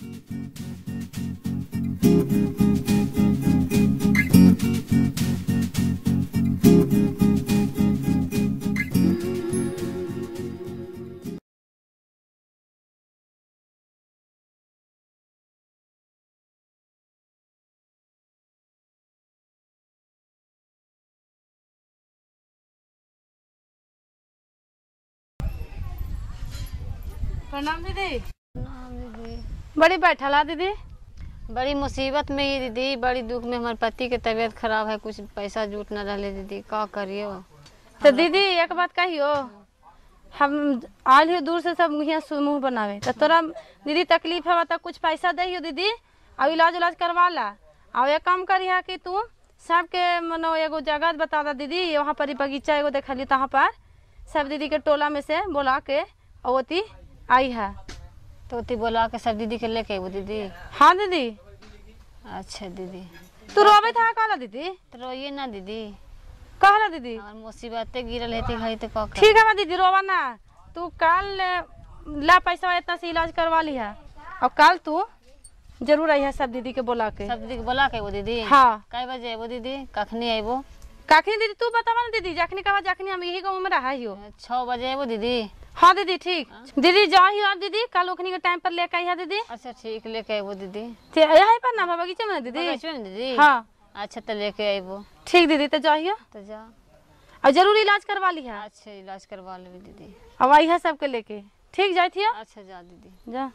प्रणाम दीदी। प्रणाम दीदी। बड़ी बैठला दीदी। बड़ी मुसीबत में ही दीदी, बड़ी दुख में। हमारे पति के तबीयत खराब है, कुछ पैसा जुट न रहे दीदी, का करियो। तो दीदी एक बात कहियो, हम आल ही दूर से सब यहाँ मुँह बनावे तो तोरा दीदी तकलीफ है तो कुछ पैसा दे दीदी और इलाज उलाज करवा ला। और एक काम करिहा कि तू सबके मनो एगो जगह बता दा दीदी, वहाँ पर बगीचा एगो देखली तहाँ पर सब दीदी के टोला में से बोला के अवती आई है तो उती बोला के सब दीदी के लेके वो दीदी। हाँ दीदी। अच्छा दीदी। तू रोबे था कहला दीदी? तो रोइए ना दीदी। कहला दीदी? और मुसीबतें गिरल है घड़ी तो का। ठीक है दीदी, रोवा ना। तू कल ला पैसा इतना से इलाज करवा ली है और कल तू जरूर आई है सब दीदी के बोला के। सब दीदी के बोला के वो दीदी? हाँ। कै बजे वो दीदी? कखनी आइबो? कखनी दीदी तू बतावा ना दीदी, जखनी कहा जखनी हम यही गाँव में रहा हियो। 6 बजे वो दीदी? हाँ दीदी ठीक। दीदी जाओ आप दीदी, कल ओखनी के टाइम पर लेके आई है दीदी। अच्छा ठीक, लेके आइबो दीदी। यही पर ना बगीचे में दीदी? बगीचे में दीदी? हाँ। अच्छा तो लेके आइबो। ठीक दीदी, तो जाइयो तो जा और जरूर इलाज करवा ली है। अच्छा इलाज करवा ले दीदी। अब आई है सबके लेके। ठीक जाए थी। अच्छा जा दीदी जा।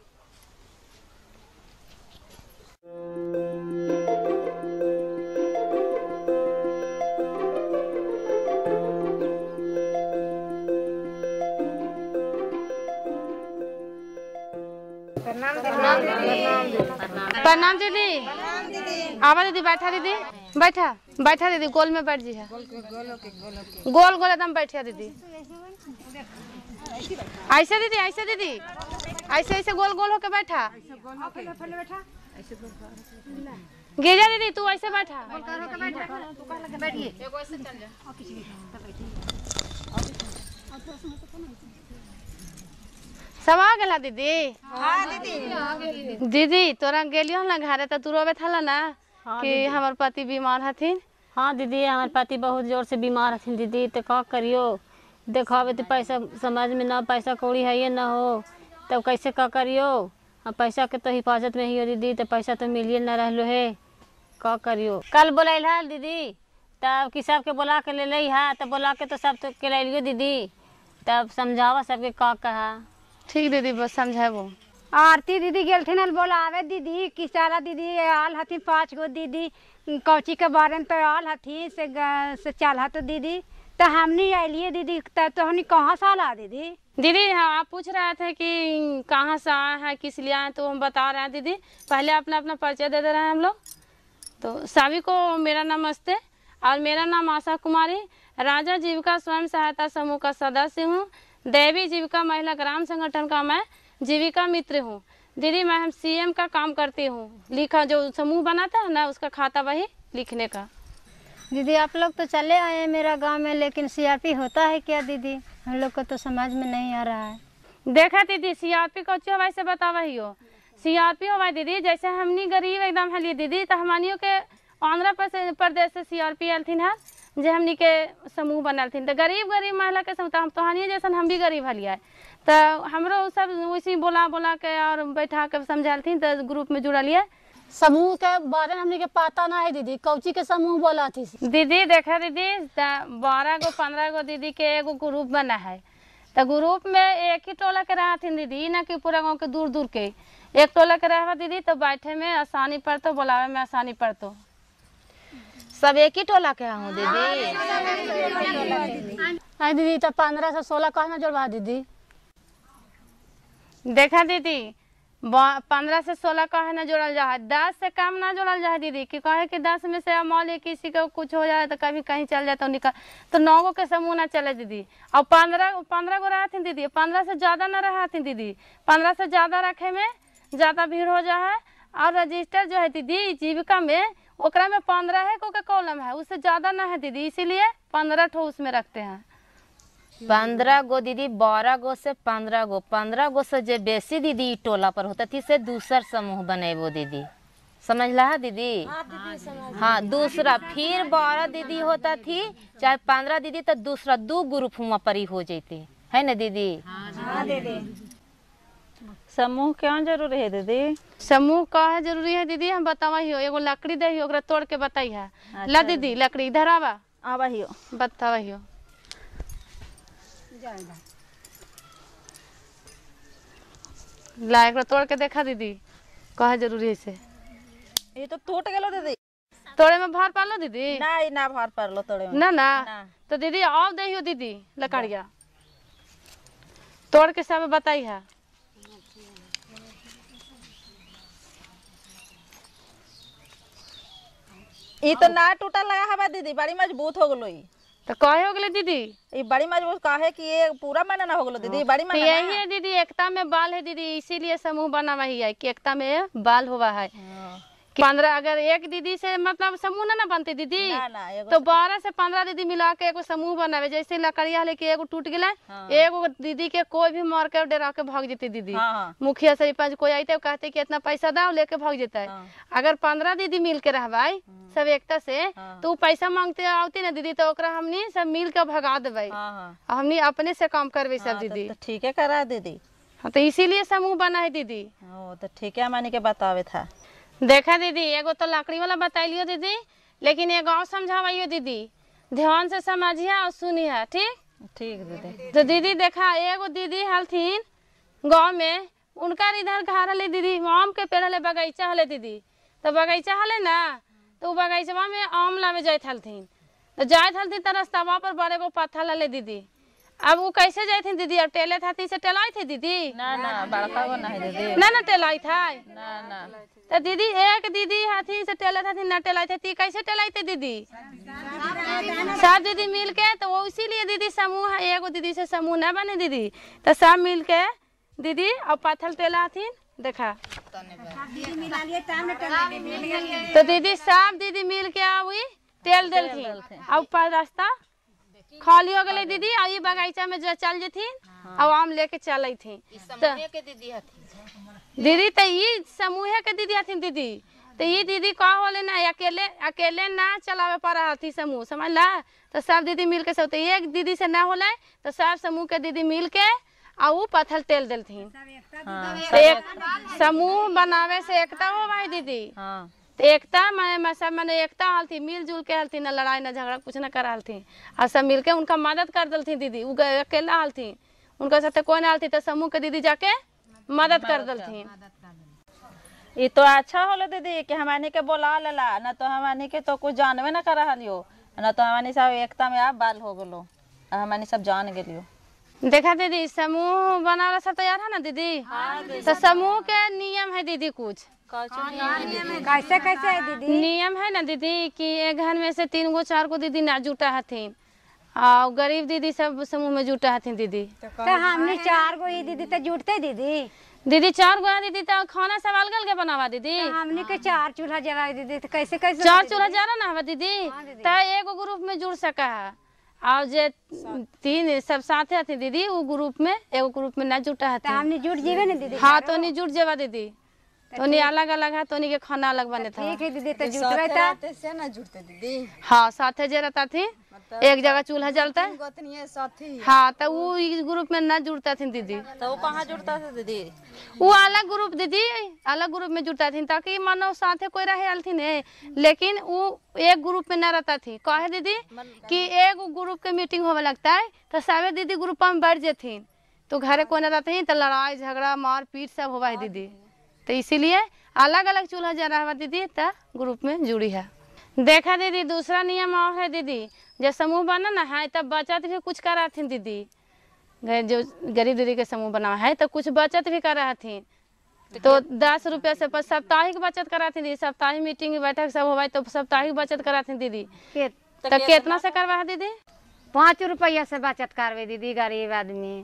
प्रणाम दीदी। आवा दीदी, बैठा दीदी, बैठा बैठा दीदी, गोल में बैठ जी है। गोल गोल एकदम बैठिया दीदी। ऐसे दीदी, ऐसे दीदी, ऐसे ऐसे गोल गोल होके बैठा। गिरजा दीदी तू ऐसे बैठा। सब आ गला दीदी? हाँ दीदी। दीदी तोरा गेलियो ना घरे तो तू रोबे था ना। हाँ कि हमार पति बीमार हथिन। हाँ दीदी, हमारे पति बहुत जोर से बीमार हथिन दीदी, तो का करियो। देखावे तो पैसा समाज में ना पैसा कौड़ी है ये ना हो, तब कैसे का करियो। हम पैसा के तो हिफाजत में ही हो दीदी, तो पैसा तो मिलिए ना रहलो है, का करियो। कल बोला दीदी, तब कि सबके बोला के ले ली है, तब बोला के तो सब तो के ले लियो दीदी, तब समझावा सबके का कहा। ठीक दीदी, बस समझाबो। आरती दीदी गेलथिन बोलावे दीदी कि सारा दीदी आल हथिन 5 गो दीदी कौची के बारे में तो आल हथिन से चल तो दीदी, तो हमने आइलिए दीदी, तब तो हमने कहाँ से आला दीदी? दीदी हाँ, आप पूछ रहे थे कि कहाँ से आए हैं, किस लिए आए, तो हम बता रहे हैं दीदी। पहले अपना अपना परिचय दे रहे हैं हम लोग। तो सभी को मेरा नमस्ते और मेरा नाम आशा कुमारी, राजा जीविका स्वयं सहायता समूह का सदस्य हूँ। देवी जीविका महिला ग्राम संगठन का मैं जीविका मित्र हूँ दीदी। मैं हम सीएम का काम करती हूँ, लिखा जो समूह बनाता है ना उसका खाता वही लिखने का। दीदी आप लोग तो चले आए हैं मेरा गांव में, लेकिन सीआरपी होता है क्या दीदी? हम लोग को तो समझ में नहीं आ रहा है। देखा दीदी सीआरपी को अच्छी वैसे बतावा ही हो। सीआरपी हो भाई दीदी, जैसे हमनी गरीब एकदम हलिए दीदी, तो हमनियों के आंध्र प्रदेश से सीआरपी आलथिन है, जे हमनी के समूह बनलथिन। तो गरीब महिला के समूह, हम तोहनिए जैसन हम भी गरीब हलिए, तो हमरो सब वैसे बोला के और बैठा के समझालथिन, तो ग्रुप में जुड़लिए। समूह के बारे में हमने के पता ना है दीदी, कौची के समूह बोला थी दीदी? देखा दीदी 12 गो 15 गो दीदी के एगो ग्रुप बना है, तो ग्रुप में एक ही टोला के रहा थी दीदी, ना कि पूरा गांव के दूर दूर के एक टोला के रहा दीदी, तो बैठे में आसानी पड़तो, बुलावे में आसानी पड़तो। सब एक ही टोला के हूँ दीदी? हाँ दीदी, तो 15 से 16 कहना जोड़वा दीदी। देखा दीदी 15 से 16 कहे ना जोड़ल जा है, 10 से कम ना जोड़ल जा है दीदी, कि कहे कि 10 में से मान ली किसी को कुछ हो जाए तो कभी कहीं चल जाए तो निकल, तो 9 गो के समूह ना चले दीदी। और 15 गो रहती दीदी, 15 से ज़्यादा ना रहती दीदी। 15 से ज़्यादा रखे में ज़्यादा भीड़ हो जाए है। और रजिस्टर जो है दीदी जीविका में, ओकरा में 15 को का कॉलम है, उससे ज़्यादा ना है दीदी, इसीलिए 15 ठो उसमें रखते हैं। 15 गो दीदी, 12 गो से 15 गो से जे बेसी दीदी टोला पर होता थी से दूसर समूह बनेबो दीदी, समझला है दीदी? हाँ दूसरा फिर 12 दीदी होता थी चाहे 15 दीदी, तो दूसरा 2 ग्रुप हुआ परी हो जाते है ना दीदी? समूह क्यों जरूरी है दीदी? समूह का है जरूरी है दीदी, हम बतावा ही हो। एगो लकड़ी दे ही ओकरा तोड़ के बताई है। ला दीदी लकड़ी इधर आवा, आवा ही हो, बतावा ही हो। ला एकरा तोड़ के देखा दीदी, कहा जरूरी है से। ये तो टूट गेलो दीदी। तोड़े में भार पालो दीदी? ना ना भार पार लो तोड़े में। ना ना, ना। तो दीदी आओ दे हो दीदी लकड़िया तोड़ के सब बताई है। ये तो ना टूटा लगा है दीदी, बड़ी मजबूत हो गलो। तो कहे हो गले दीदी? ये बड़ी मजबूत काहे कि ये पूरा महीना ना हो गलो दीदी, बड़ी तो महीना यही है दीदी, एकता में बाल है दीदी, इसीलिए समूह बना हुआ है कि एकता में बाल हुआ है। 15 अगर एक दीदी से मतलब समूह ना बनते दीदी, तो 12 से 15 दीदी मिला के एगो समूह बनावे। जैसे लकड़िया लेके एगो टूट गया, एगो दीदी के कोई भी मार के डरा के भाग जेती दीदी। मुखिया सरपंच कोई आते कहते कि इतना पैसा दाओ, लेके भाग जेता है। अगर 15 दीदी मिल के रहबाई सब एकता से, तो पैसा मांगते आवती ना दीदी, तो ओकरा हमनी सब मिल के भगा देवे, हमनी अपने से काम करवे सब दीदी। ठीक है करा दीदी। हाँ तो इसीलिए समूह बना है दीदी। तो ठीक है, मानी के बतावे था। देखा दीदी, एगो तो लकड़ी वाला बताइलियो दीदी, लेकिन एगो और समझावाइयो दीदी, ध्यान से समझिए और सुनिए, ठीक? ठीक दीदी। तो दीदी देखा, एगो दीदी हलथिन गाँव में, उनका इधर घर हले दीदी, आम के पेड़ हले, बगीचा हले दीदी। तो बगीचा हले ना, तो बगीचवा में आम लावे जात हलथिन। तो जात हलथिन तो रास्तावा पर बड़े गो पत्थर हले दीदी। अब वो कैसे जाते दीदी? अब टेले था से टेलाई थे दीदी? ना ना बड़का वो ना है दीदी। ना टेलाई था ना ना। तो दीदी एक दीदी हाथी से टेले था ना टेलाई थे, कैसे टेलाई थे दीदी? सब दीदी मिल के, तो वो इसीलिए दीदी समूह है। एगो दीदी से समूह ना बने दीदी, तो सब मिल के दीदी अब पत्थर टेला थी। देखा तो दीदी सब दीदी मिल के आई तेल दिल थी। अब रास्ता खाली हो गई दीदी, और ये बगीचा में जो चल जेथी और आम लेके चल थी। दीदी तो ये समूह के दीदी हथिन दीदी। तो ये दीदी का होले ना, अकेले ना चलावे पड़ा हथी समूह, समझ ला? तो सब दीदी मिल के सब, एक दीदी से ना होले तो सब समूह के दीदी मिल के और वो पत्थर तेल दिलथिन। तो एक समूह बनावे से एकता हो भाई दीदी। तो एकता मैं सब मैंने एकता हलती, मिलजुल के हलती, ना लड़ाई ना झगड़ा कुछ ना करा हलती, और सब मिलके उनका मदद कर दलती दीदी। वो अकेला हलती, उनका साथ कोई ना हलती, तो समूह के दीदी जाके मदद कर दलती। ये तो अच्छा होलो दीदी कि हमानी के बोला लला, ना तो हमानी के तो कुछ जानवे ना कर रहा, ना तो हमानी सब एकता में आप बाल हो गलो, हमानी सब जान गेलियो। देखा दीदी, समूह बनावे सब तैयार है ना दीदी? तो समूह के नियम है दीदी कुछ। कैसे कैसे है दीदी? नियम है ना दीदी कि एक घर में से 3 गो 4 गो दीदी ना जुटा हथिन, और गरीब दीदी सब समूह में जुटा हथिन दीदी। तो हमने 4 गो ये दीदी तो जुटते दीदी। दीदी 4 गो है दीदी, तो खाना सब अलग अलग बनावा दीदी। तो हमने के 4 चूल्हा जला दीदी, तो कैसे कैसे 4 चूल्हा जला ना हवा दीदी, तो एगो ग्रुप में जुड़ सका है। और जे 3 सब साथे हथी दीदी, वो ग्रुप में एगो ग्रुप में ना जुटा है। तो हमने जुट जेबे ना दीदी। हाँ तो नहीं जुट जेवा दीदी, तो नहीं अलग अलग है, तो नहीं के खाना अलग बने था। ठीक है दीदी, तो जुटवे था ना जुटते दीदी। हाँ साथे जे रहता थी, एक जगह चूल्हा जलता है। हाँ तो वो इस ग्रुप में ना जुड़ता थी दीदी। तो वो कहाँ जुड़ता था दीदी? वो अलग ग्रुप दीदी, अलग ग्रुप में जुड़ता थी, ताकि मानो साथे कोई रहे अलथिन है, लेकिन वो एक ग्रुप में ना रहता थी। कहे दीदी कि एक ग्रुप के मीटिंग होवे लगता है, तो सारे दीदी ग्रुप में बैठ जेथिन, तो घरे कोई ना रहते, तो लड़ाई झगड़ा मार पीट सब होवा है दीदी। तो इसीलिए अलग अलग चूल्हा जला हुआ दीदी, तो ग्रुप में जुड़ी है। देखा दीदी, दूसरा नियम और है दीदी, जब समूह बना ना है तब बचत भी कुछ करा थी दीदी। जो गरीब दीदी के समूह बना है तो कुछ बचत भी करा थी, तो 10 रुपया से साप्ताहिक बचत करा थी दीदी। साप्ताहिक मीटिंग बैठक सब हुआ तो साप्ताहिक बचत करा थी दीदी। तो कितना से करवा है दीदी? 5 रुपया से बचत करवे दीदी, गरीब आदमी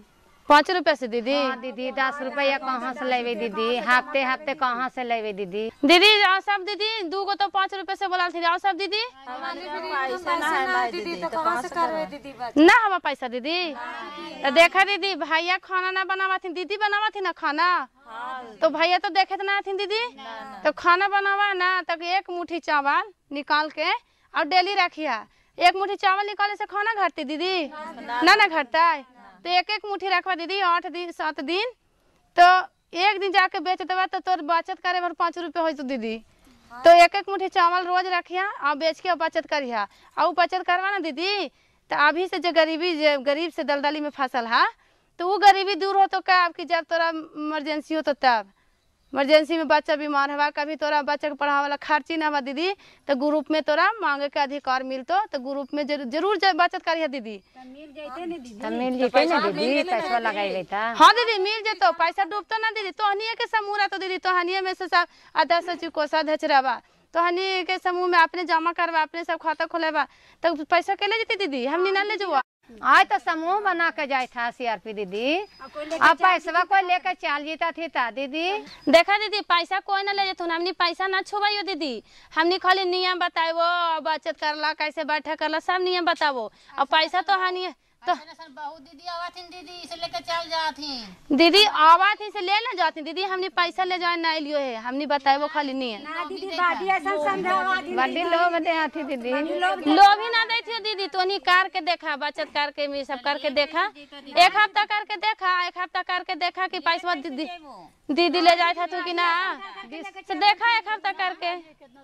5 रुपया से दीदी। हाँ दीदी 10 रुपया कहाँ से लेवे दीदी, हफ्ते हफ्ते कहाँ से लेवे दीदी। दीदी आओ सब दीदी, 2 गो तो 5 रुपए से बोला थी। आओ सब दीदी। पैसा ना है दीदी तो कहाँ से करवे दीदी? ना हवा पैसा दीदी। तो देखा दीदी भैया खाना ना बनावा थी, दीदी बनावा थी ना खाना। तो भैया तो देखे तो ना थी दीदी। तो खाना बनावा ना तक 1 मुट्ठी चावल निकाल के और डेली रखिया। 1 मुट्ठी चावल निकाले से खाना घटती दीदी? ना घटता है। तो 1 मुट्ठी रखवा दीदी 8 दिन 7 दिन, तो 1 दिन जाके बेच देवा तो तोर बचत करे भर 5 रुपये हो तो दीदी। तो 1 मुट्ठी चावल रोज रखिया और बेच के बचत करिया। और बचत करवा ना दीदी तो अभी से जो गरीब से दलदली में फसल है तो वो गरीबी दूर हो तो क्या आपकी, जब तोरा इमरजेंसी हो तो तब इमरजेंसी में बच्चा बीमार हवा, कभी तोरा बच्चा के पढ़ावे वाला खर्ची ना हवा दीदी, तो ग्रुप में तोरा मांगे के अधिकार मिलतो। तो ग्रुप में जरूर बचत करिए दीदी। मिल जैते ना दीदी, पैसा लगाई था। हाँ दीदी मिल जेतो, पैसा डूबतो ना दीदी। तो हनिए के समूह रहतो दीदी, तो हनिए में से सब अध्यक्ष सचिव कोषाध्यक्ष रहबा, तो हनी के समूह में अपने जमा करवा, अपने सब खाता खोलेबा, तो पैसा के ले जेती दीदी, हमनी ना ले जुआ। आज तो समूह बना के जाए था सीआरपी दीदी, अब पैसा कोई लेकर चल जीता थी ता दीदी। देखा दीदी पैसा कोई ना ले जेतुन, हमनी पैसा ना छुबाइयो दीदी। हमनी खाली नियम बताइबो, बचत करला कैसे बैठा करला सब नियम बताबो। और पैसा तो हानि तो बहुत दीदी आवाथिन दीदी इसे लेके चल जाती दीदी आवा थी से ले ना जाती दीदी। हमनी पैसा ले जाए ना लियो है, हमनी बताइबो खाली नियम। ना दीदी बाडी ऐसा समझावा दी, बड़ी लोग दे आती दीदी, लोग ही ना देती दीदी। तो नहीं करके देखा, बचत करके भी सब करके देखा, 1 हफ्ता करके देखा, 1 हफ्ता करके देखा कि पैसा दीदी ले जाए था तू कि ना, तो देखा 1 हफ्ता करके।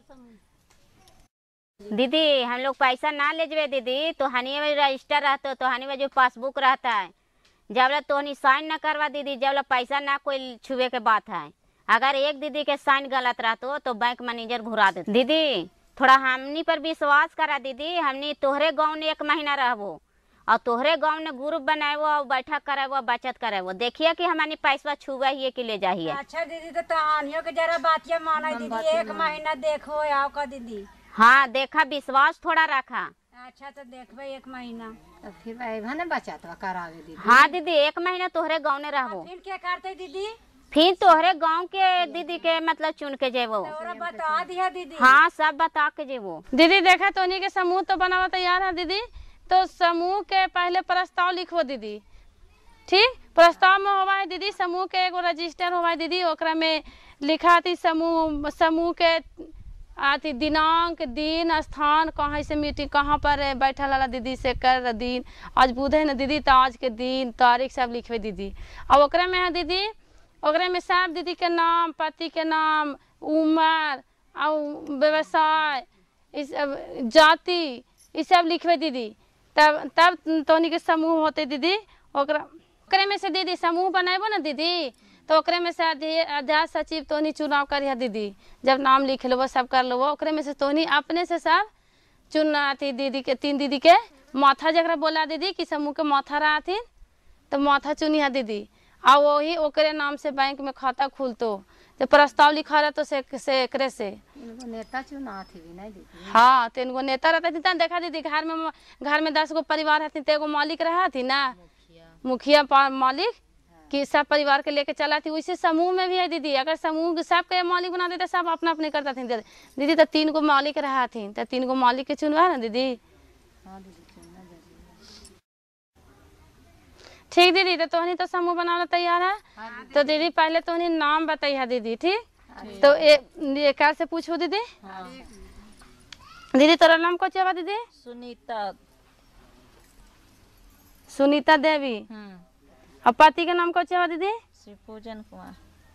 दीदी हम लोग पैसा ना ले जवे दीदी, तो हनी में रजिस्टर रहता, तो हनी में जो पासबुक रहता है, जब तो हनी साइन ना करवा दीदी, जब पैसा ना कोई छुए के बात है। अगर एक दीदी के साइन गलत रहतो तो बैंक मैनेजर घुरा देते। दीदी थोड़ा हमनी पर विश्वास करा दीदी, हमनी तोहरे गाँव में 1 महीना रहबो और तोहरे गाँव में ग्रुप बनाएबो और बैठक करेबो, बचत करेबो, देखिए कि हमारी पैसा छुआ ही के ले जाइए। अच्छा दीदी तो तानियों के जरा बातिया माना दीदी, 1 महीना देखो आओ का दीदी। हाँ देखा, विश्वास थोड़ा रखा। अच्छा तो देखबे 1 महीना तो फिर आइबा ना बचत करावे दीदी। हाँ दीदी 1 महीना तोहरे गाँव में रहबो, फिर क्या करते दीदी? फिर तोहरे गाँव के दीदी के मतलब चुन के जेबो। बता दिया दीदी। हाँ सब बता के जेबो। दीदी देखा तो उन्हीं के समूह तो बनावा तैयार है दीदी। तो समूह के पहले प्रस्ताव लिखो दीदी, ठीक? प्रस्ताव में होवा है दीदी समूह के एगो रजिस्टर होवा है दीदी, ओकरा में लिखा थी समूह के आती दिनांक, दिन, स्थान, कहाँ से मीटिंग कहाँ पर बैठल वाला दीदी से कर दिन, आज बुध है ना दीदी, तो आज के दिन तारीख सब लिखवे दीदी। और ओकरा में है दीदी, ओकरा में सब दीदी के नाम, पति के नाम, उम्र और व्यवसाय, इस जाति, ये सब लिखवे दीदी। तब तोनी के समूह होते दीदी। ओकरे में से दीदी समूह बनाएबो ना दीदी, तो ओकरे में से अध्यक्ष सचिव तोनी चुनाव करिया दीदी। जब नाम लिख लेबो सब कर लेबो, ओकरे में से तोनी अपने से सब चुनना थी दीदी के 3 दीदी के माथा जगह बोला दीदी कि समूह के माथा रहा थी, तो माथा चुनिया दीदी। और वही ओकरे नाम से बैंक में खाता खुलतो, तो प्रस्ताव लिखा रहता से एकरे से नेता चुना थी भी नहीं दीदी। हाँ 3 गो नेता रहता थी। देखा दीदी घर में 10 गो परिवार रहती, तो एगो मालिक रहा थी ना, मुखिया मालिक कि सब परिवार के लेके चला थी। वैसे समूह में भी है दीदी, अगर समूह सबके मालिक बना देते सब अपना अपने करता थी दीदी। तो 3 गो मालिक रहा थी, तो 3 गो मालिक के चुनवा ना दीदी। ठीक दीदी, तो तोहनी तो समूह बनाना तैयार है। तो दीदी पहले तोहनी नाम बताइए दीदी, ठीक? तो एक से पूछो दीदी। दीदी तोरा नाम कौन चाहिए दीदी? सुनीता देवी। और पति के नाम कौन चाहिए दीदी? शिवपूजन कुमार।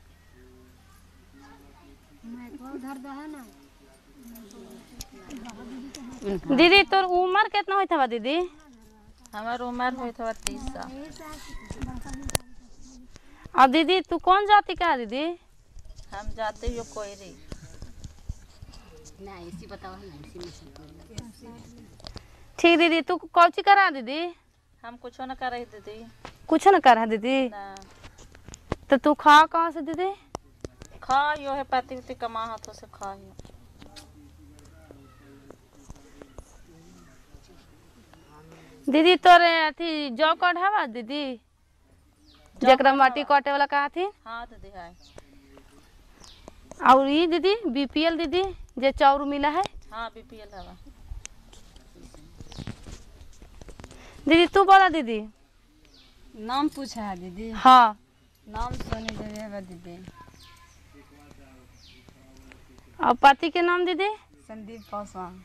दीदी तोर उम्र कितना होता बा दीदी? हमार उम्र होता 30 साल। और दीदी तू कौन जाति का है दीदी? हम जाते हो कोयरी। ठीक दीदी, तू कौची करा दीदी? हम कुछ न कर रही दीदी। कुछ न कर दीदी? ना। तो तू खा कहाँ से दीदी? खा यो है पति उति कमा हाथों से खा यो। दीदी तोरे अथी जॉब कार्ड हवा दीदी? जकरा माटी काटे वाला कहा थी। हाँ दीदी है। और ये दीदी बीपीएल दीदी जे चाउर मिला है। हाँ बीपीएल है। दीदी तू बोला दीदी। नाम पूछा है दीदी। हाँ नाम सोनी देवी है दीदी। और पति के नाम दीदी। संदीप पासवान।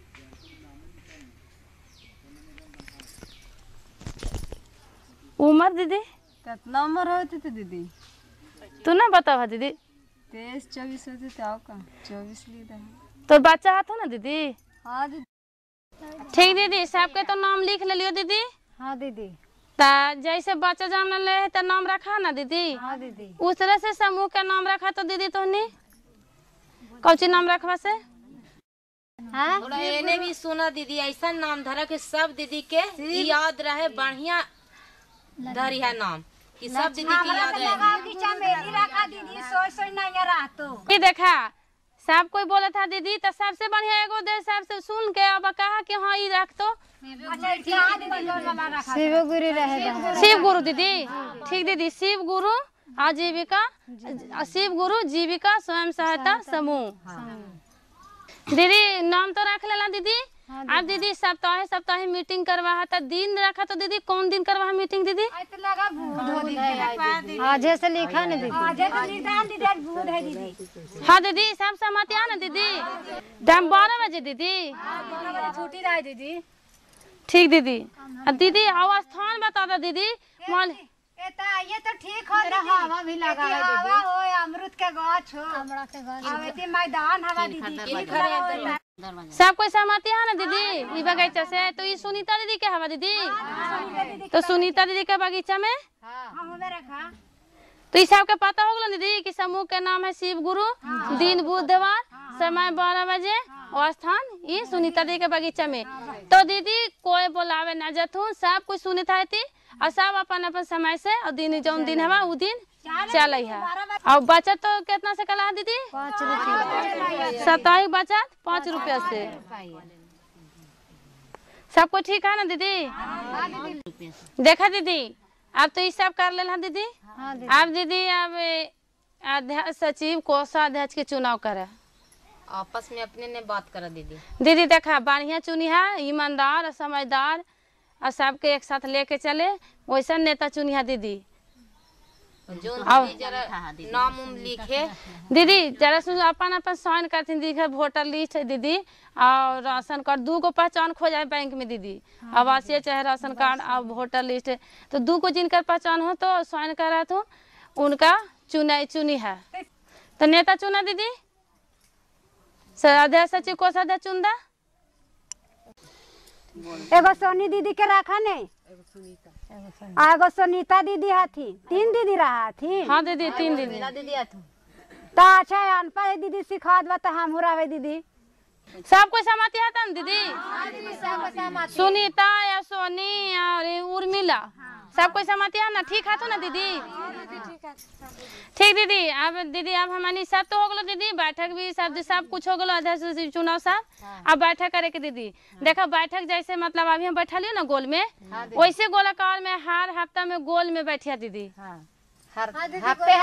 उम्र दीदी। कितना उम्र होती थी दीदी? तू ना बतावा दीदी। 23-24 होती थी। आपका 24 लीदा है। तो बच्चा हाथ हो ना दीदी। हाँ दीदी। ठीक दीदी सबके तो नाम लिख ले लियो दीदी। हाँ दीदी। ता जैसे बच्चा जान ले तो नाम रखा ना दीदी। हाँ दीदी। उस तरह से समूह का नाम रखा तो दीदी तो नहीं कौची नाम रखवा से। थोड़ा एने भी सुना दीदी ऐसा नाम धरा के सब दीदी के याद रहे बढ़िया धरी है नाम कि सब दीदी की याद रहे। ये देखा सब कोई बोला था दीदी तो सबसे बढ़िया एगो दे सबसे सुन के अब कहा कि हाँ ये रख तो शिव गुरु रहे। शिव गुरु दीदी। ठीक दीदी शिव गुरु आजीविका शिव गुरु जीविका स्वयं सहायता समूह। दीदी नाम तो रख लेला दीदी। अब दीदी सप्ताह मीटिंग करवा है तो दिन रखा तो दीदी कौन दिन करवा है मीटिंग दीदी। आज से लिखा ना दीदी। हाँ दीदी सब सहमति है ना दीदी। टाइम 12 बजे दीदी। छुट्टी रहे दीदी। ठीक दीदी। दीदी और स्थान बता दो दीदी। ये तो ठीक हो दीदी। हवा भी लगा है दीदी। हवा हो अमरूद के गाछ हो। अमरूद के गाछ। अवेती मैदान हवा दीदी। सब कोई सहमति है ना दीदी ई बगीचा से। तो ये सुनीता दीदी के हवा दीदी। तो सुनीता दीदी के बगीचा में तो ये सबके पता होगा दीदी कि समूह के नाम है शिव गुरु। दिन बुधवार समय 12 बजे और स्थान ये सुनीता दीदी के बगीचा में। तो दीदी कोई बोलावे ना जथू सब कुछ सुनीता थी और सब अपन अपन समय से और दिन जौन दिन हवा वो दिन चल है। और बचत तो कितना से कला है दीदी। 5 रुपया। साप्ताहिक बचत 5 रुपया से। सब कुछ ठीक है ना दीदी। देखा दीदी अब तो ये सब कर ले दीदी। अब दीदी अब अध्यक्ष सचिव कोषाध्यक्ष के चुनाव करे आपस में अपने ने बात करा दीदी। दीदी देखा बढ़िया चुनी है ईमानदार और समझदार और सबके एक साथ लेके चले वैसा नेता चुनी है दीदी। जो दीदी जरा नाम लिखे दीदी जरा सुन अपन अपन साइन करती दीदी। वोटर लिस्ट है दीदी और राशन कार्ड 2 को पहचान खो जाए बैंक में दीदी। आवासीय चाहे राशन कार्ड और वोटर लिस्ट है तो 2 को जिनका पहचान हो तो साइन करा तो उनका चुनी है। तो नेता चुना दीदी अध्यक्ष सचिव कोषाध्यक्ष चुन दा। एगो सोनी दीदी के रखा नहीं। एगो सुनीता दीदी हाथी 3 दीदी रहा थी। हाँ दीदी 3 दीदी। तो अच्छा अनपढ़ दीदी सिखा दवा तो हम रहे दीदी। सब कोई सहमति है ना दीदी। सुनीता या सोनी और उर्मिला सब कोई सहमति है ना। ठीक है तो ना दीदी। ठीक दीदी अब हमारी सब तो हो गलो दीदी। बैठक भी सब कुछ हो गलो अध्यक्ष चुनाव सब। अब बैठक करे के दीदी देखो बैठक जैसे मतलब अभी हम बैठा लियो ना गोल में वैसे गोलाकार में हर हफ्ता में गोल में बैठिया दीदी। हफ्ते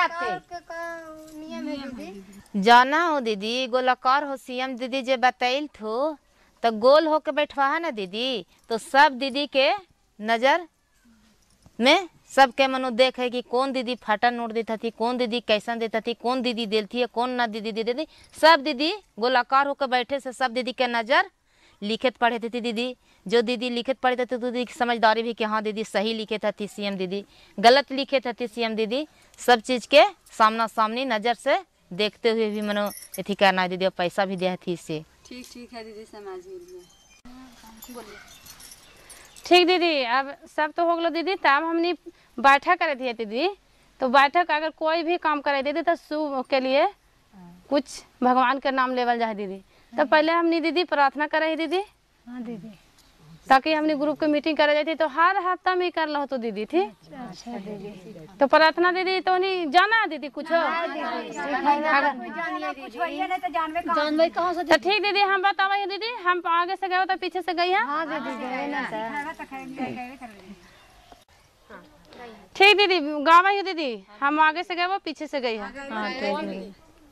जाना हो दीदी गोलाकार हो सीएम दीदी जे बताइल थो तो गोल होके बैठवा है ना दीदी। तो सब दीदी के नजर में सबके मनो देख है कि कौन दीदी फटा नोट देता थी कौन दीदी कैसन देता थी कौन दीदी देती है कौन ना दीदी दे देती। सब दीदी गोलाकार होकर बैठे से सब दीदी के नजर लिखित पढ़े थे दीदी। जो दीदी लिखित पढ़े थे तो दीदी की समझदारी भी कि हाँ दीदी सही लिखे थी सीएम दीदी गलत लिखे थे सीएम दीदी। सब चीज के सामना सामनी नजर से देखते हुए भी मनो अथी करना है दीदी और पैसा भी दिया थी इससे। ठीक है दीदी समाज में। ठीक दीदी अब सब तो हो गलो दीदी। तब हमने बैठक करे दिए दीदी। तो बैठक अगर कोई भी काम करे दीदी तो शुभ के लिए कुछ भगवान का नाम लेवल जाए दीदी। तो पहले हमने दीदी प्रार्थना करे दीदी। हाँ दीदी। ताकि हमने ग्रुप के मीटिंग करे जाती तो हर हफ्ता में कर लो तो दीदी थी। अच्छा दीदी। तो प्रार्थना दीदी तो नहीं जाना है दीदी कुछ जानवे कहाँ से तो ठीक दीदी हम बतावे दीदी हम आगे से गए तो पीछे से गई है। ठीक दीदी, गावा ही दीदी, हम आगे से गए वो पीछे से गई है। हाँ ठीक दीदी।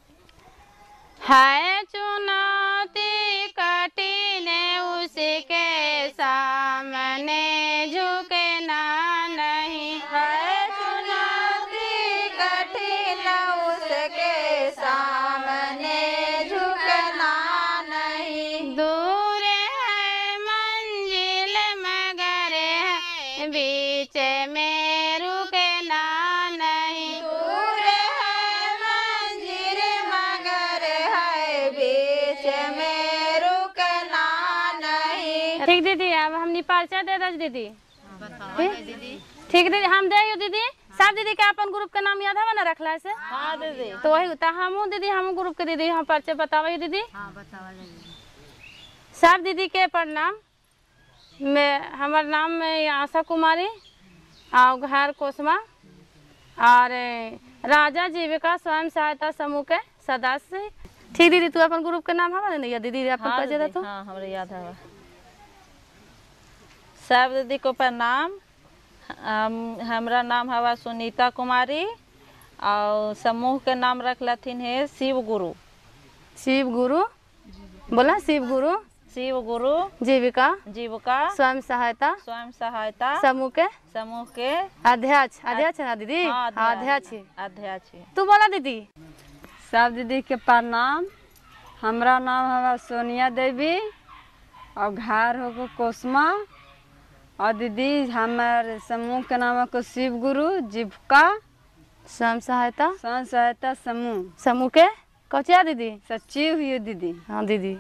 है चुनौती कठिन उसके सामने झुकना नहीं, है चुनौती कठिन उसके सामने झुकना नहीं। दूर है मंजिल मगर है बीच में रुकना नहीं, दूर है मंजिल मगर है बीच में रुकना नहीं। ठीक दीदी, अब हमने पर्चा दे दो दीदी। ठीक दीदी, हम दे दीदी। सब दीदी के अपन ग्रुप के नाम याद है ना रखला है से? हाँ दीदी। तो वही होता हम दीदी, हम ग्रुप के दीदी हम पर्चे बतावे दीदी। सब दीदी के प्रणाम। मैं हमार नाम में आशा कुमारी और घर कोसमा और राजा जीविका स्वयं सहायता समूह के सदस्य। ठीक दीदी, तू अपन ग्रुप के नाम है ना दीदी अपन हाँ परिचय दे दीदी, तो। हाँ हमारे याद है। सब दीदी को प्रणाम। हमारा नाम हवा सुनीता कुमारी और समूह के नाम रख लथिन है शिव गुरु। शिव गुरु बोला, शिव गुरु शिव गुरु जीविका जीविका स्वयं सहायता स्वयं सहायता समूह के अध्यक्ष है ना दीदी? हाँ, अध्यक्ष। अध्यक्ष। तू बोला दीदी। सब दीदी के प्रणाम। हमारा नाम है सोनिया देवी और घर हो कोसमा और दीदी हमारे समूह के नाम है शिव गुरु जीविका स्वयं सहायता समूह के कौचिया दीदी सचिव हुई दीदी। हाँ दीदी।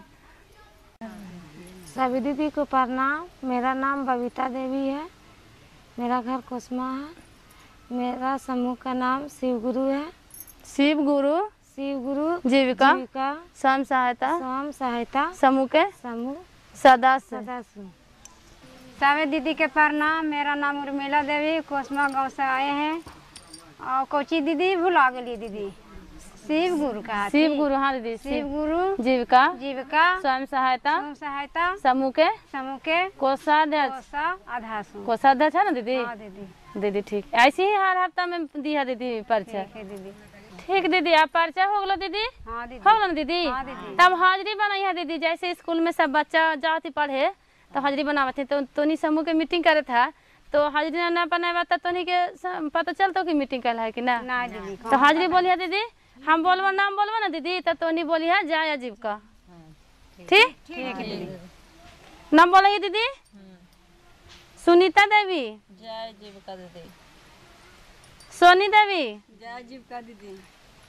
सभी दीदी को प्रणाम। मेरा नाम बबीता देवी है, मेरा घर कोसमा है, मेरा समूह का नाम शिव गुरु है। शिव गुरु जीविका स्वयं सहायता समूह के सदस्य। सभी दीदी के प्रणाम। मेरा नाम उर्मिला देवी, कोसमा गाँव से आए हैं। और कोची दीदी भुला गई दीदी, शिव गुरु का। शिव गुरु, हाँ दीदी। शिव गुरु जीविका स्वयं सहायता समूह के कोषाध्यक्ष है ना दीदी? हाँ दीदी। दीदी ठीक, ऐसे ही हर हफ्ता में दिया दीदी पर्चा। दीदी ठीक दीदी, आप पर्चा हो गलो दीदी? हाँ दीदी। हो गलो ना दीदी? हाँ दीदी। तब हाजिरी बनाई है दीदी। जैसे स्कूल में सब बच्चा जाती पढ़े तो हाजिरी बनावत थे, तो नहीं समूह के मीटिंग करे था तो हाजिरी ना बनावा तो नहीं के पता चलता कि मीटिंग कल है कि ना? ना दीदी। तो हाजिरी बोलिए दीदी, हम बोलबो नाम बोलबो ना दीदी तो नहीं बोली है जय अजीविका। ठीक ठीक है दीदी। नाम बोलिए दीदी। सुनीता देवी जय जीविका दीदी। सोनी देवी जय जीविका दीदी।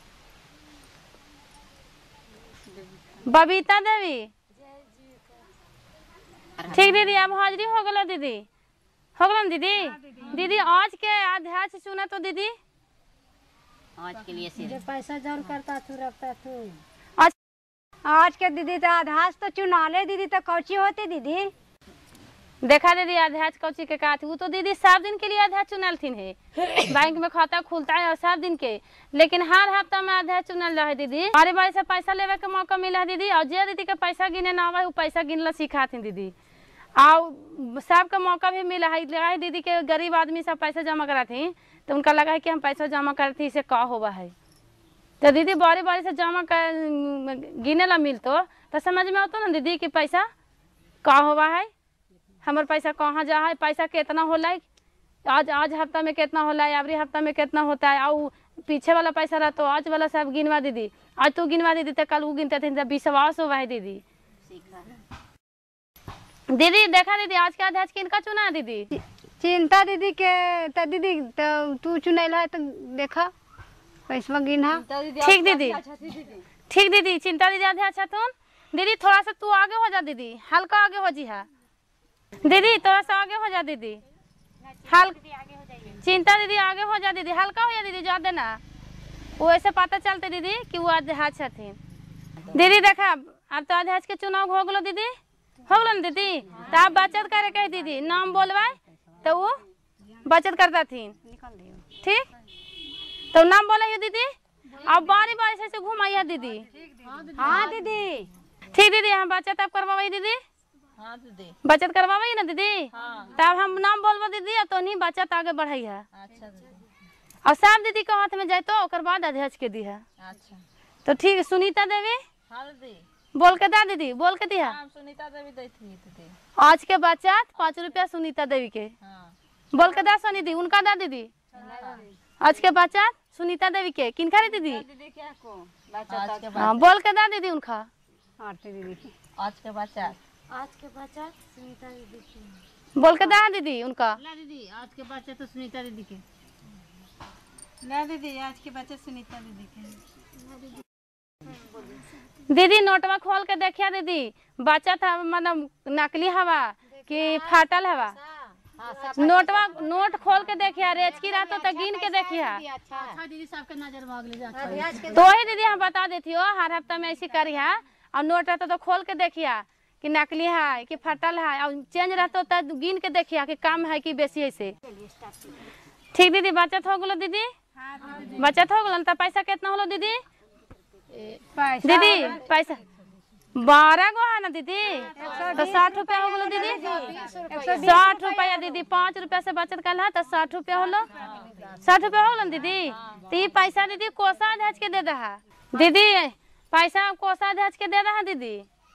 बबीता देवी। ठीक दीदी, अब हाजिरी हो गलो दीदी। हो गलो दीदी? दीदी आज के अध्यक्ष चुना तो दीदी आज के लिए जो पैसा जौन करता तू रखता तू। आज के दीदी तो अध्यक्ष तो चुना ले दीदी, तो कौची होती दीदी? देखा दीदी अध्यक्ष कौची के का थी, वो तो दीदी 7 दिन के लिए अध्यक्ष चुनलथिन है। बैंक में खाता खुलता है और 7 दिन के, लेकिन हर हफ्ता में अध्यक्ष चुनल रहे दीदी। बारी बारी से पैसा लेवे के मौका मिला है दीदी। और जे दीदी के पैसा गिने ना आवे वो पैसा गिनला सिखाती दीदी। और सबका मौका भी मिला है दीदी के। गरीब आदमी सब पैसा जमा कराती तो उनका लगा है कि हम पैसा जमा करती इसे का होगा है, तो दीदी बारी बारी से जमा कर गिने ला मिलतो तो समझ में आता ना दीदी कि पैसा का होगा है, हमार पैसा कहाँ जा है, पैसा कितना होला है, आज हफ्ता में कितना होला है, अगले हफ्ता में कितना होता है। और पीछे वाला पैसा रहा तो आज वाला सब गिनवा दीदी। आज तू गिनवा दीदी तो कल वो गिनते थे, विश्वास हुआ है दीदी। दीदी देखा दीदी आज के अध्यक्ष किनका चुना है दीदी? चिंता दीदी के। तो दीदी तो तू चुनैल है तो देखा पैसा गिना। ठीक दीदी। ठीक दीदी, चिंता दीदी अध्यक्ष तुम। दीदी थोड़ा सा तू आगे हो जा दीदी, हल्का आगे हो जी है दीदी, थोड़ा सा आगे हो जा दीदी। चिंता दीदी आगे हो जा दीदी, हल्का हो जा दीदी, जा देना वो ऐसे पता चलते दीदी कि वो अध्यक्ष थे। दीदी देखा अब तो अध्यक्ष के चुनाव हो गलो दीदी, हो गलो ना दीदी। तो आप बचत करे कहे दीदी, नाम बोलवाए तो वो बचत करता थी। ठीक, तो नाम बोला दीदी। अब बारी बारी से घुमाइए दीदी। हाँ दीदी। ठीक दीदी, हम बचत अब करवाई दीदी। हाँ दीदी। बचत करवाई ना दीदी? हाँ। तब हम नाम बोलबो दीदी तो नहीं बचत आगे बढ़ई है। अच्छा दीदी। और सब दीदी के हाथ में जाए तो ओकर बाद अध्यक्ष के दी है। अच्छा तो ठीक है, सुनीता देवी हाँ दीदी। बोल के दा दीदी, बोल के दिया। हाँ सुनीता देवी दी थी दीदी। आज के बचत 5 रुपया सुनीता देवी के। हाँ बोल के दा सोनी दी, उनका दा दीदी। आज के बचत सुनीता देवी के किनका रे दीदी? दीदी क्या को आज के हाँ बोल के दा दीदी उनका। आरती दीदी की आज के बच्चा आज के बचत सुनीता दीदी की। बोल के दा दीदी उनका। ला दीदी आज के बच्चे तो सुनीता दीदी के। ला दीदी आज के बच्चे सुनीता दीदी के। दीदी नोटवा खोल के देखिया दीदी, बचत मतलब नकली हवा कि फाटल हवा? नोट खोल के देखिया, रेचकी रहता तो गिन के देखिया। अच्छा दीदी सबके नजर भाग ले जा। तो वही दीदी हम बता देती हो, हर हफ्ता में ऐसी करिया। और नोट रहता तो खोल के देखिया कि नकली है कि फटल है, और चेंज रहता तो गिन के देखिया कि कम है कि बेसी है से। ठीक दीदी, बचत हो गलो दीदी? बचत हो गलो। तो पैसा कितना होलो दीदी? दीदी पैसा 12 गो है ना दीदी? तो 60 रुपया हो गलो दीदी। 60 रुपया दीदी, 5 रुपया से बचत कर है तो 60 रुपया होलो। 60 रुपया हो गलो दीदी। तो ये पैसा दीदी कोषा अध्यक्ष के दे दहा दीदी, पैसा कोषा अध्यक्ष के दे दहा दीदी।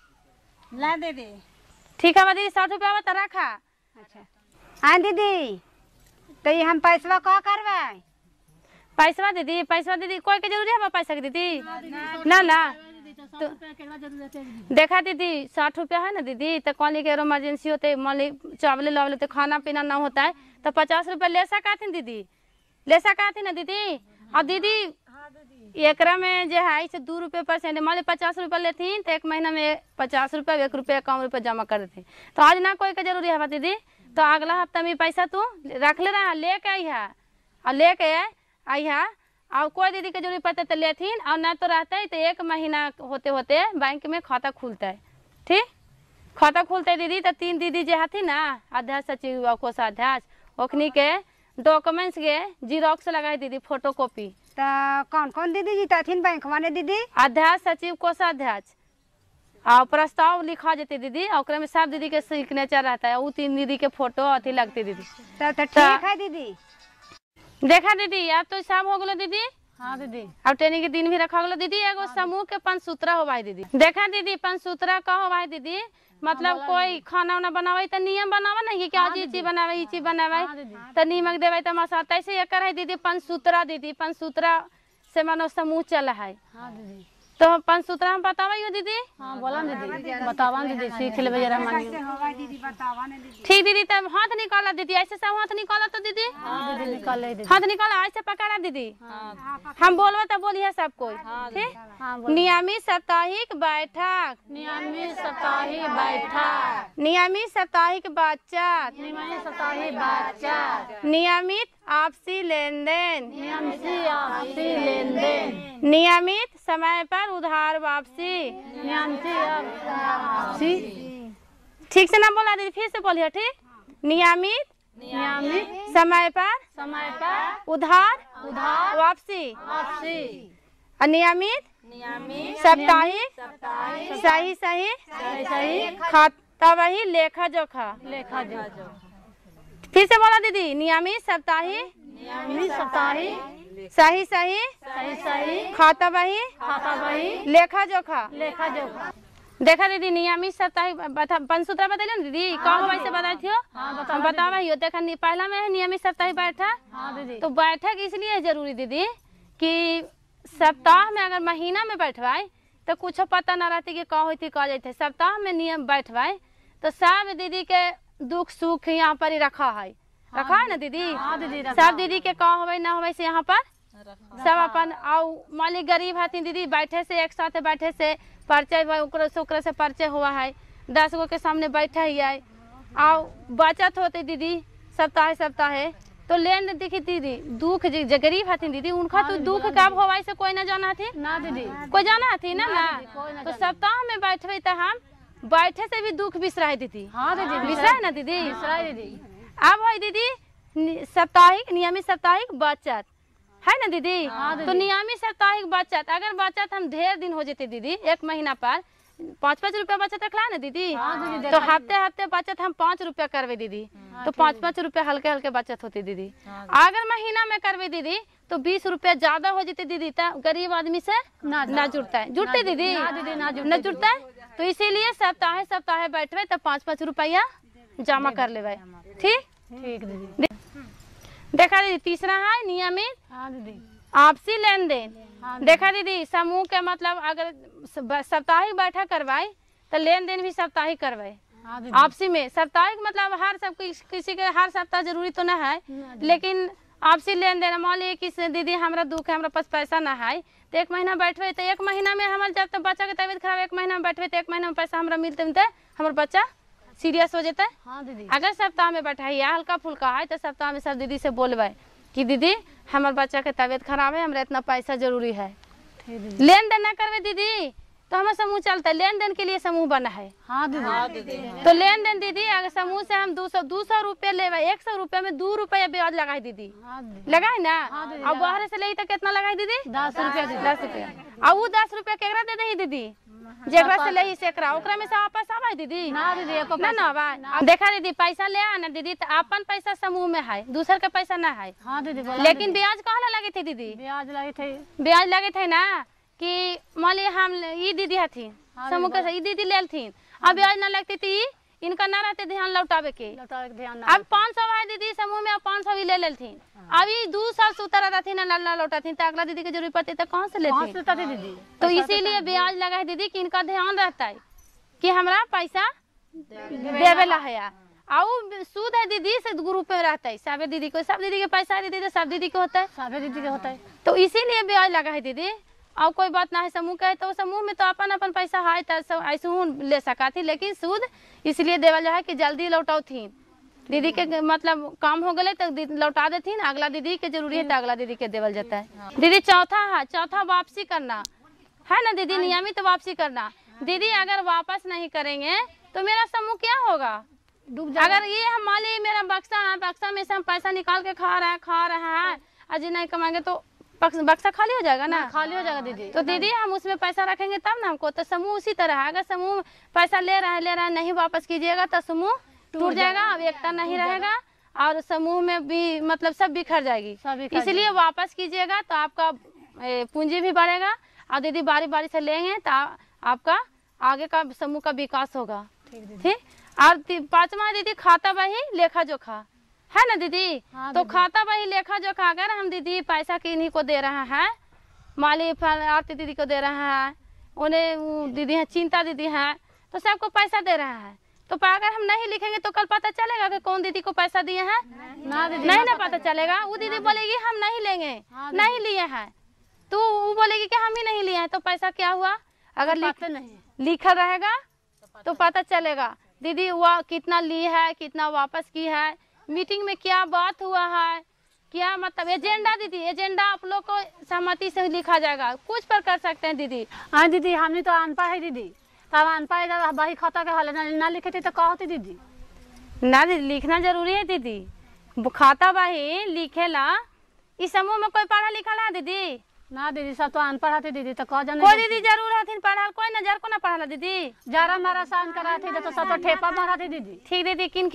ला दीदी। ठीक है दीदी, 60 रुपया तो रखा। अच्छा हाँ दीदी, तो ये हम पैसा का करवाए? पैसा दीदी, पैसा दीदी कोई के जरूरी है पैसा के दीदी? ना ना तो देखा दीदी 60 रुपया है ना दीदी, तो कौन के इमरजेंसी होते, मान ली चावल लावल होते, खाना पीना ना होता है तो 50 रुपया ले सका थी दीदी, ले सका थी ना दीदी। और दीदी एकरा में जो है इसे 2 रुपये % मान ली 50 रुपया लेती तो 1 महीना में 50 रुपया 1 रुपया 1 रुपया जमा कर देती। तो आज ना कोई का जरूरी है दीदी, तो अगला हफ्ता में पैसा तू रख ले रहा, लेके आई है और लेके आई है। और कोई दीदी के जरूरी पड़ते तो लेथिन, और ना तो रहता है तो 1 महीना होते होते बैंक में खाता खुलता है। ठीक, खाता खुलता है दीदी। तो 3 दीदी जो हथी ना, अध्यक्ष सचिव और कोषाध्यक्ष, ओखनी के डॉक्यूमेंट्स के जीरोक्स लगाई दीदी, फोटो कॉपी। तो कौन कौन दीदी जीताथिन बैंक माने दीदी? अध्यक्ष सचिव कोषाध्यक्ष, और प्रस्ताव लिखा जाते दीदी, और में सब दीदी के सिग्नेचर रहता है। वो 3 दीदी के फोटो अथी लगते दीदी। तो ठीक है दीदी। देखा दीदी, अब तो सब हो गलो दीदी। हाँ दीदी। अब ट्रेनिंग के दिन भी रखा गलो दीदी। एगो समूह के पंचसूत्रा हो भाई दीदी। देखा दीदी, पंचसूत्रा का हो भाई दीदी, मतलब कोई खाना उना बनावे तो नियम बनावा नहीं कि आज ये चीज बनावे, ये चीज बनावे, तो नीमक देवे तो मसाला, तैसे ये कर है दीदी पंचसूत्रा। दीदी पंचसूत्रा से मानो समूह चला है। हाँ दीदी। तो पंचसूत्रा हम बतावा दीदी। हाँ बोला दीदी, बतावा दीदी, सीख ले जरा मानी। दीदी बतावा ने दीदी। ठीक दीदी, तब हाथ निकाला दीदी, ऐसे सब हाथ निकाला तो दीदी। हाँ दीदी निकाल ले दीदी। हाथ निकाला, ऐसे पकड़ा दीदी। हम बोलबो तो बोलिए सब कोई। ठीक, नियमित साप्ताहिक बैठक, नियमित साप्ताहिक बैठक, नियमित साप्ताहिक बातचीत, नियमित साप्ताहिक बातचीत, नियमित आपसी लेन देन, नियमित आपसी लेन देन, नियमित समय पर उधार वापसी। नियमित आपसी। ठीक से ना बोला दीदी, फिर से बोलिए। ठीक, नियमित समय पर उधार वापसी, अनियमित साप्ताहिक सही खाता वही लेखा जोखा। फिर से बोला दीदी, नियमित साप्ताहिक सही खाता वही लेखा जोखा। देखा दीदी, नियमित साप्ताहिक पंचसूत्रा बतैले ना दीदी, कहाँ वैसे बताई थी? हम बतावा ही। देखा पहला में है नियमित साप्ताहिक बैठक। हाँ दीदी। तो बैठक इसलिए जरूरी दीदी कि सप्ताह में अगर महीना में बैठवाए तो कुछ पता ना रहती कि कहाँ होती कहा जाते। सप्ताह में नियम बैठवाए तो सब दीदी के दुख सुख यहाँ पर ही रखा है। रखा है ना दीदी? हाँ दीदी। सब दीदी के कहाँ होवे ना होवे से यहाँ पर सब अपन। आओ मालिक गरीब हथिन दीदी, बैठे से एक साथ बैठे से परिचय ओकरा से परिचय हुआ है। 10 गो के सामने बैठे ही है। आओ बचत होते दीदी सप्ताह तो लेन देखी दीदी, दुख जो गरीब हथिन दीदी उनका तो दुख कब होवा से कोई ना जाना थी ना दीदी, कोई जाना थी ना। तो सप्ताह में बैठे तो हम बैठे से भी दुख बिसराए दीदी। हाँ दीदी बिसराए ना दीदी। दीदी। अब है दीदी साप्ताहिक नियमित साप्ताहिक बचत है ना दीदी। तो नियमित साप्ताहिक बचत, अगर बचत हम ढेर दिन हो जाते दीदी, 1 महीना पर 5-5 रुपया बचत रखला है ना दीदी, तो हफ्ते हफ्ते बचत हम 5 रुपया करवे दीदी, तो 5-5 रुपया हल्के हल्के बचत होती दीदी। अगर महीना में करवे दीदी तो 20 रुपया ज्यादा हो जाते दीदी, तो गरीब आदमी से ना जुड़ता है, जुड़ते दीदी ना जुड़ता है। तो इसीलिए सप्ताहे बैठवे तो 5-5 रुपया जमा कर लेवे। ठीक दीदी। देखा दीदी, तीसरा है नियमित आपसी लेन देन। देखा दीदी, समूह के मतलब अगर साप्ताहिक बैठक करवाए तो लेन देन भी साप्ताहिक करवाए। आपसी में साप्ताहिक मतलब हर सब किसी के हर सप्ताह जरूरी तो ना है, लेकिन आपसी लेन देन। मान लीजिए कि दीदी हमारा दुख है, हमारा पास पैसा ना है, तो 1 महीना बैठवे तो 1 महीना में हमारे जब तक बच्चा के तबीयत खराब 1 महीना में बैठवे तो 1 महीना में पैसा हमारा मिलते हमारा बच्चा सीरियस हो जाता है। हाँ दीदी। अगर सप्ताह में बैठाइए हल्का फुल्का है तो सप्ताह में सब दीदी से बोलवे कि दीदी हमारे बच्चा के तबीयत खराब है, हमारा इतना पैसा जरूरी है। लेन देन ना करवे दीदी तो हमारा समूह चलता है, लेन देन के लिए समूह बना है। हाँ दीदी। तो लेन देन दीदी अगर समूह से हम 200 रुपये ले 100 रुपये में 2 रुपया ब्याज लगाए दीदी, लगाए ना। अब बाहर से ले तो कितना लगाए दीदी? 10 रुपया। 10 रुपया। अब वो 10 रुपया केकरा दे दे दीदी, जेकरा से ले सेकरा ओकरा में से वापस आवा दीदी ना दीदी ना आवा। देखा दीदी, पैसा ले आना दीदी तो अपन पैसा समूह में है, दूसर का पैसा ना है। हाँ दीदी। लेकिन ब्याज कहला लगे थे दीदी? ब्याज लगे थे ना कि मान ली हम ये दीदी हथी समूह के ये दीदी ले थी, अब ब्याज ना लगती थी, इनका ना रहते ध्यान लौटावे के। अब 500 है दीदी समूह में, अब 500 ही ले लेती। अब ये 200 सुतर रहती ना लौटाती तो अगला दीदी की जरूरत पड़ती तो कहाँ से लेती दीदी? तो इसीलिए ब्याज लगा है दीदी कि इनका ध्यान रहता है कि हमारा पैसा देवेला है। और सूद है दीदी से ग्रुप में रहता है, सब दीदी को, सब दीदी के पैसा है दीदी तो सब दीदी को होता है, सब दीदी के होता है। तो इसीलिए ब्याज लगा है दीदी। और कोई बात ना है समूह का है तो समूह में तो अपन अपन पैसा है तो ऐसे ले सका थी, लेकिन सूद इसलिए देवल है कि जल्दी लौटाओ थी दीदी के, मतलब काम हो गए तो लौटा देती, अगला दीदी के जरूरी है तो अगला दीदी के देवल जाता है। दीदी चौथा वापसी करना है ना दीदी, नियमित वापसी करना। दीदी अगर वापस नहीं करेंगे तो मेरा समूह क्या होगा? अगर ये हम मान ली मेरा बक्सा है, बक्सा में से हम पैसा निकाल के खा रहा है, अजी नहीं कमाएंगे तो बक्सा खाली हो जाएगा ना, खाली हो जाएगा दीदी। तो दीदी हम उसमें पैसा रखेंगे तब ना हमको। तो समूह उसी तरह है, अगर समूह पैसा ले रहा है नहीं वापस कीजिएगा तो समूह टूट जाएगा, अब एकता नहीं रहेगा और समूह में भी मतलब सब बिखर जाएगी। इसलिए वापस कीजिएगा तो आपका पूंजी भी बढ़ेगा और दीदी बारी बारी से लेंगे तो आपका आगे का समूह का विकास होगा। ठीक। और 5वां दीदी खाता बही लेखा जोखा है ना दीदी। तो खाता बही लेखा जोखा अगर हम दीदी पैसा किन्हीं को दे रहा है, माली आरती दीदी को दे रहा है, उन्हें दीदी है चिंता दीदी है, तो सबको पैसा दे रहा है, तो अगर हम नहीं लिखेंगे तो कल पता चलेगा कि कौन दीदी को पैसा दिए हैं? नहीं ना पता चलेगा। वो दीदी बोलेगी हम नहीं लेंगे, नहीं लिए हैं, तो वो बोलेगी कि हम ही नहीं लिए हैं, तो पैसा क्या हुआ? अगर लिखा रहेगा तो पता चलेगा दीदी वह कितना ली है, कितना वापस की है, मीटिंग में क्या बात हुआ है, क्या मतलब एजेंडा दीदी, एजेंडा आप लोग को सहमति से लिखा जाएगा, कुछ पर कर सकते हैं दीदी। हाँ दीदी, हमने तो अनपढ़ है दीदी, तब अनपढ़ बही खाता के हाल ना लिखे थे तो क्या होती दीदी? ना दीदी लिखना जरूरी है दीदी, खाता बही लिखेला। इस समूह में कोई पढ़ा लिखा है दीदी? ना दीदी, सब तो अनपढ़ थे दीदी, तो कह जाने कोई दीदी जरूर हथिन पढ़ा, कोई नजर को ना पढ़ा दीदी, जरा मारा सान करा थे तो सब तो ठेपा मारा थे दीदी। ठीक दीदी, किनके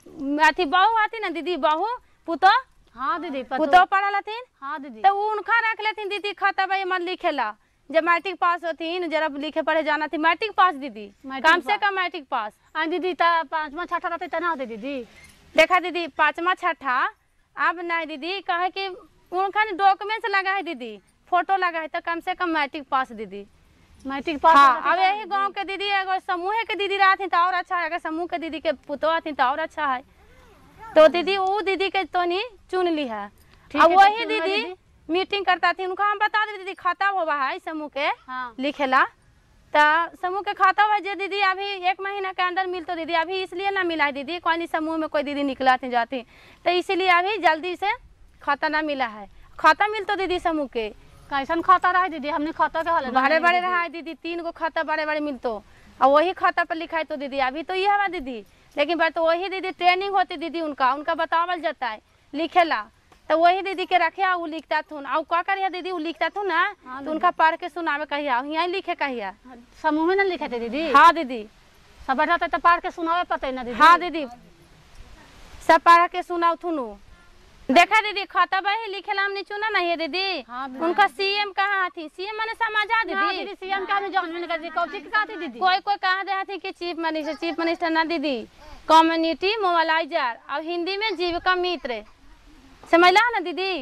अथी बहू आती ना दीदी, बहू पुतो? हाँ दीदी, पुतो पढ़ा थी। हाँ दीदी, तो उनका रख लेती दीदी खाता भाई मन लिखेला, जब मैट्रिक पास होती जरा लिखे पढ़े जाना थी, मैट्रिक पास दीदी, कम से कम मैट्रिक पास। हाँ दीदी, 5वां छठा रहते तना होते दीदी। देखा दीदी 5वां छठा अब नहीं दीदी, कहे कि उनका डॉक्यूमेंट्स लगा है दीदी, फोटो लगा है, तो कम से कम मैट्रिक पास दीदी, मैट्रिक पास। हाँ, अब यही गांव के दीदी अगर समूह के दीदी रहती तो और अच्छा है, अगर समूह के दीदी के पुतो आती तो और अच्छा है। तो दीदी वो दीदी के तो नहीं चुन ली है, अब वही दीदी मीटिंग करता थी, उनको हम बता दे दीदी खाता हुआ है समूह के लिखेला, तो समूह के खाता हुआ जो दीदी अभी 1 महीना के अंदर मिलते दीदी, अभी इसलिए ना मिला है दीदी, कोई नहीं समूह में कोई दीदी निकला थी जाती, तो इसीलिए अभी जल्दी से खाता ना मिला है। खाता मिलते दीदी समूह के कैसन खाता रहा दीदी? हमने खाता के हाल बड़े बड़े रहा है दीदी, 3 गो खाता बड़े बड़े मिलतो और वही खाता पर लिखा है तो दीदी अभी तो ये है दीदी, लेकिन बात तो वही दीदी ट्रेनिंग होती दीदी, उनका बतावल जाता है लिखेला, तो वही दीदी के रखे वो लिखता थून और का करिया दीदी वो लिखता थून ना तो उनका पढ़ के सुनावे कहिया यहाँ लिखे कहिया समूह में ना लिखे थे दीदी। हाँ दीदी सब बैठा तो पढ़ के सुनावे पता ना दीदी। हाँ दीदी सब पढ़ के सुनाओ थुनू। देखा दीदी खाता बही लिखेला हम चुना नहीं है दीदी। हाँ, उनका सीएम कहाँ थी? सीएम माने समाजा दीदी। दीदी सीएम का जान में कर दी कौची के कहा थी दीदी। कोई कोई कहा दे थी कि चीफ मिनिस्टर ना दीदी कम्युनिटी मोबाइलाइजर और हिंदी में जीविका मित्र समझला ना दीदी।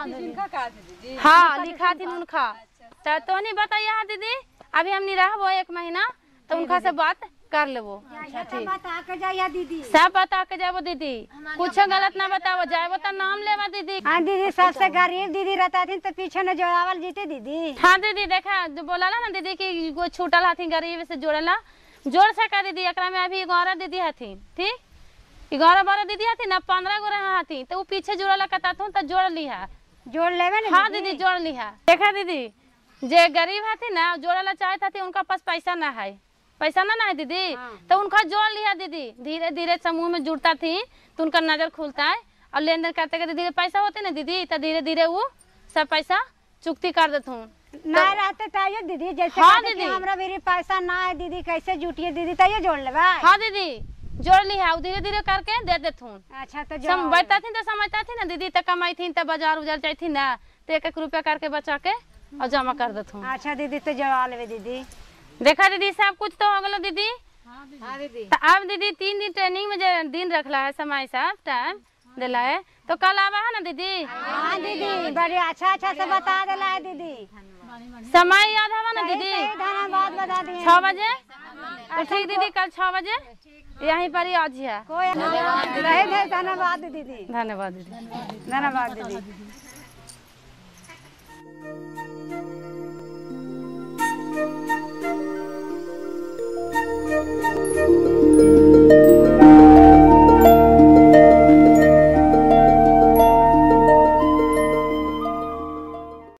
हाँ लिखा थी उनका तो नहीं बताइए दीदी अभी हम नहीं रहो 1 महीना तो उनका से बात कर लेवो। बता के जाइए दीदी। सब बता के जाबो दीदी कुछ गलत ना बताओ जाए तो नाम लेवा दीदी। हाँ दीदी सबसे गरीब दीदी रहता थी तो पीछे न जोड़ावल जीते दीदी। हाँ दीदी देखा जो बोला ना दीदी की वो छूटल हथी गरीब से जोड़ेला जोड़ सका दीदी एकरा में अभी 11 दीदी हथी ठीक 11-12 दीदी हथी ना 15 गो रहा हथी तो वो पीछे जोड़ला कहता थू तो जोड़ लिहा जोड़ लेवे ना। हाँ दीदी जोड़ लिहा। देखा दीदी जे गरीब हथी ना जोड़ला चाहता थी उनका पास पैसा ना है है दीदी। तो उनका जोड़ लिया दीदी धीरे धीरे समूह में जुड़ता थी तो उनका नजर खुलता है और लेन देन करते करते धीरे पैसा होते ना दीदी तो धीरे धीरे वो सब पैसा चुकती कर देते हूँ ना रहते ताइयो दीदी जैसे हाँ दीदी हमरा मेरे पैसा ना है दीदी कैसे जुटिए दीदी ताइयो जोड़ लेवा। हाँ दीदी जोड़ लिया धीरे धीरे करके दे देते हूँ। अच्छा तो बैठता थी तो समझता थी ना दीदी तो कमाई थी तो बाजार उजार जाती थी ना तो 1-1 रुपया करके बचा के और जमा कर देते हूँ। अच्छा दीदी तो जोड़ा लेवे दीदी। देखा दीदी सब कुछ तो हो गलो दीदी। हाँ दीदी तो अब दीदी 3 दिन ट्रेनिंग में जो दिन रखला है समय सब टाइम दिला है तो कल आवा है ना दीदी। हाँ दीदी बड़े अच्छा से बता दिला है दीदी। समय याद हवा ना दीदी धन्यवाद बता दिए 6 बजे तो ठीक दीदी कल 6 बजे यहीं पर ही आज है। कोई नहीं धन्यवाद दीदी। धन्यवाद दीदी। धन्यवाद दीदी।